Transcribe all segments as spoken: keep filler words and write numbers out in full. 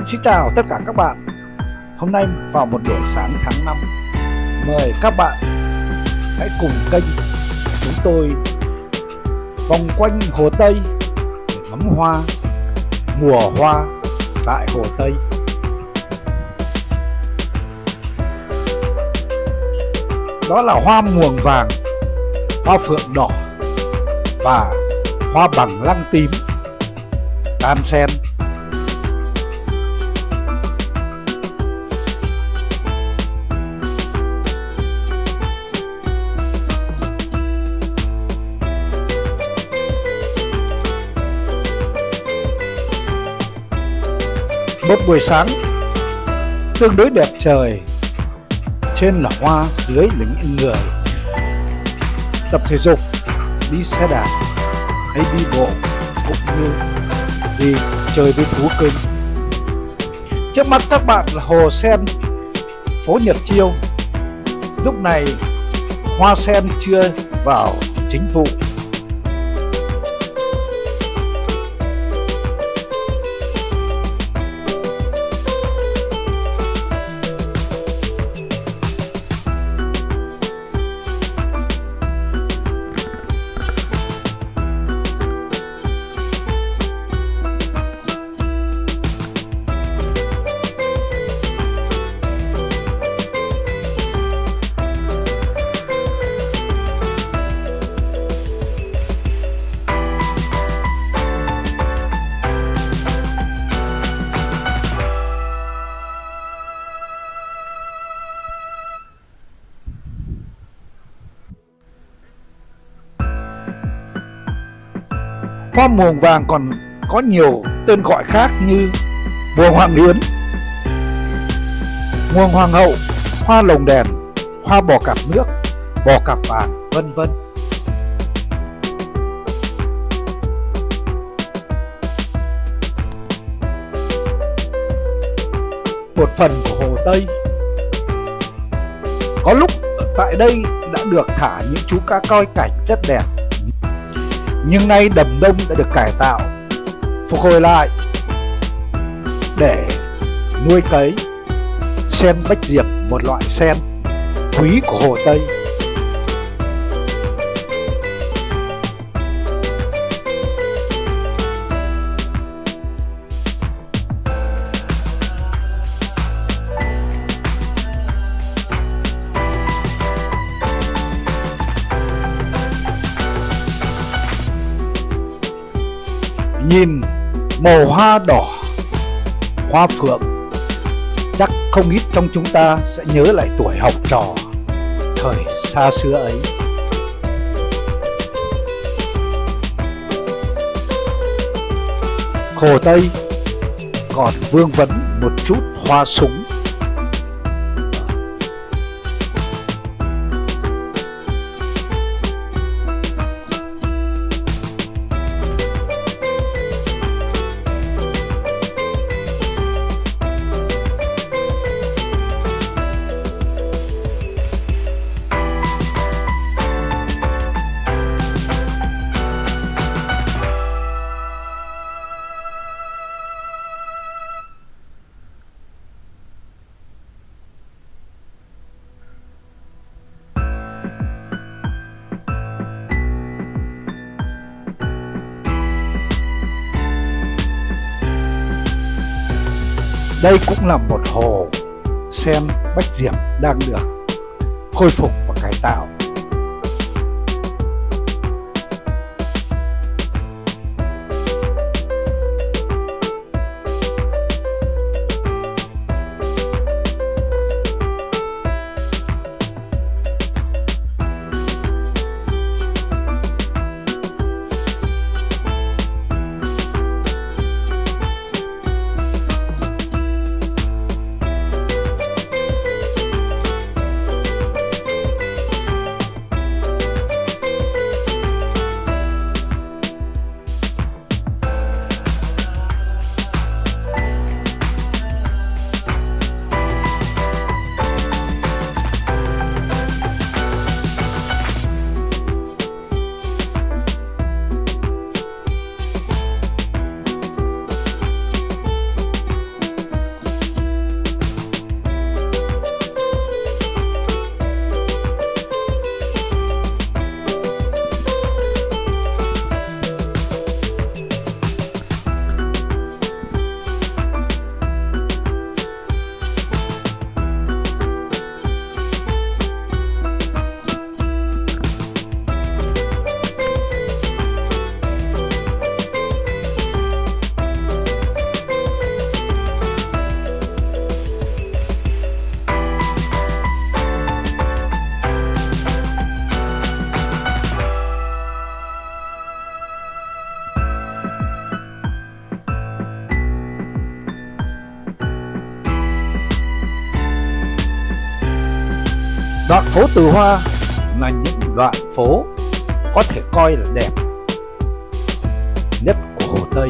Xin chào tất cả các bạn. Hôm nay vào một buổi sáng tháng năm, mời các bạn hãy cùng kênh chúng tôi vòng quanh Hồ Tây để ngắm hoa, mùa hoa tại Hồ Tây. Đó là hoa muồng vàng, hoa phượng đỏ và hoa bằng lăng tím đan xen. Một buổi sáng tương đối đẹp trời, trên là hoa, dưới là những người tập thể dục, đi xe đạp hay đi bộ cũng như đi chơi với thú cưng. Trước mắt các bạn là hồ sen phố Nhật Chiêu. Lúc này hoa sen chưa vào chính vụ. Hoa muồng vàng còn có nhiều tên gọi khác như muồng hoàng yến, muồng hoàng hậu, hoa lồng đèn, hoa bò cạp nước, bò cạp vàng, vân vân. Một phần của Hồ Tây. Có lúc ở tại đây đã được thả những chú cá coi cảnh rất đẹp, nhưng nay đầm đông đã được cải tạo, phục hồi lại để nuôi cấy sen bách diệp, một loại sen quý của Hồ Tây. Nhìn màu hoa đỏ, hoa phượng, chắc không ít trong chúng ta sẽ nhớ lại tuổi học trò thời xa xưa ấy. Hồ Tây còn vương vấn một chút hoa súng. Đây cũng là một hồ sen bách diệp đang được khôi phục và cải tạo. Đoạn phố Từ Hoa là những đoạn phố có thể coi là đẹp nhất của Hồ Tây.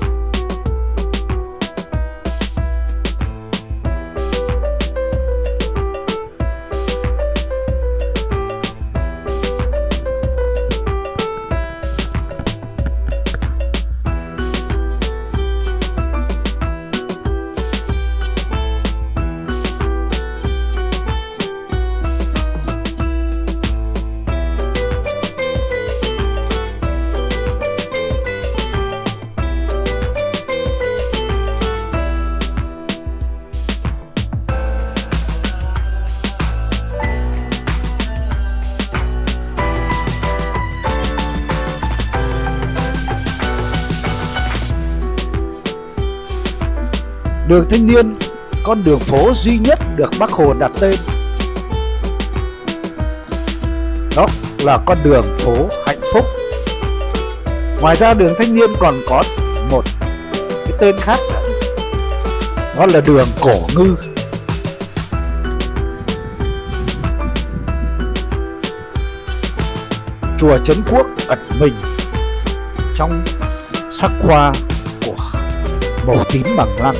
Đường Thanh Niên, con đường phố duy nhất được Bác Hồ đặt tên. Đó là con đường phố hạnh phúc. Ngoài ra đường Thanh Niên còn có một cái tên khác nữa, đó là đường Cổ Ngư. Chùa Trấn Quốc ẩn mình trong sắc hoa của màu tím bằng lăng.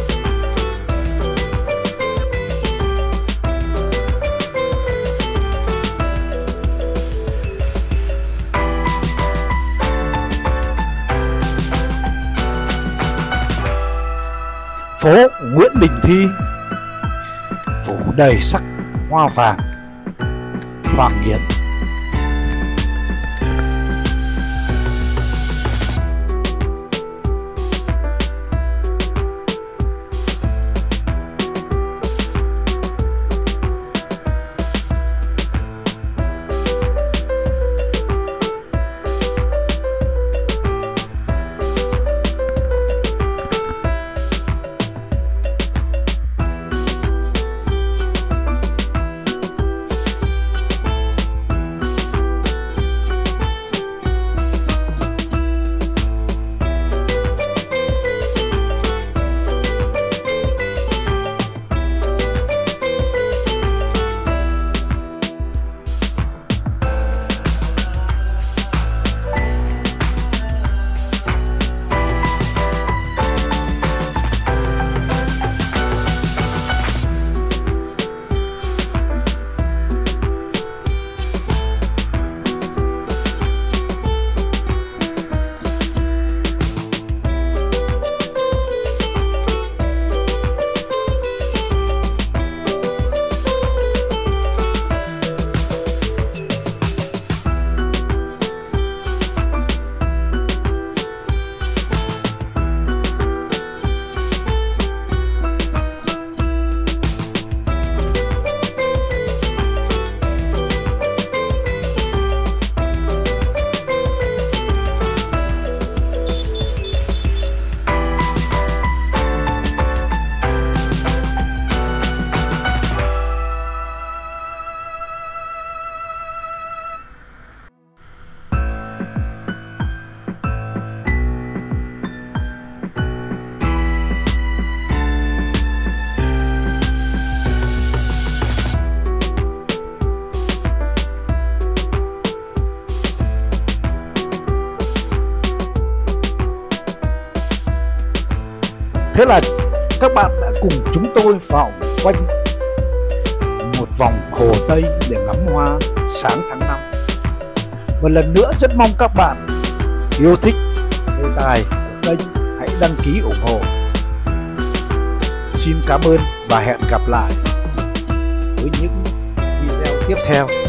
Phố Nguyễn Bình Thi phủ đầy sắc hoa vàng hoàng yến. Thế là các bạn đã cùng chúng tôi vòng quanh một vòng Hồ Tây để ngắm hoa sáng tháng năm. Một lần nữa rất mong các bạn yêu thích đề tài của kênh hãy đăng ký ủng hộ. Xin cảm ơn và hẹn gặp lại với những video tiếp theo.